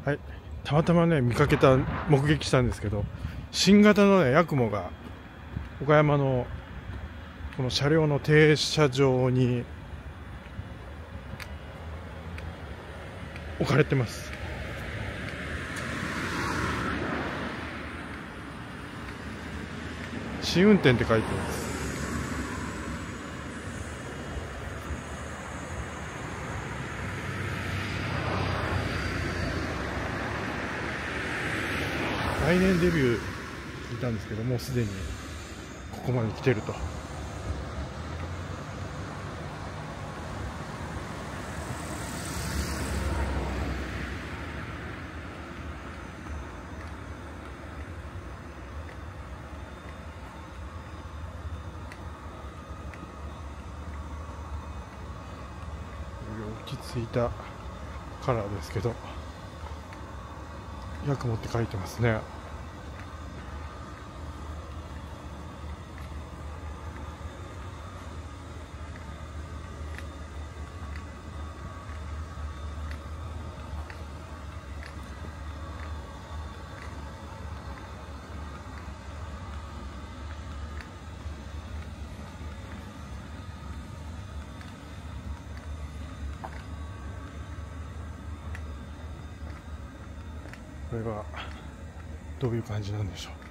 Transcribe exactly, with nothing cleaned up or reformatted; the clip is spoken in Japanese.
はい、たまたまね見かけた目撃したんですけど、新型のねヤクモが岡山のこの車両の停車場に置かれてます。試運転って書いてます。来年デビュー聞いたんですけど、もうすでにここまで来てると。落ち着いたカラーですけど、ヤクモって書いてますね。これがどういう感じなんでしょう。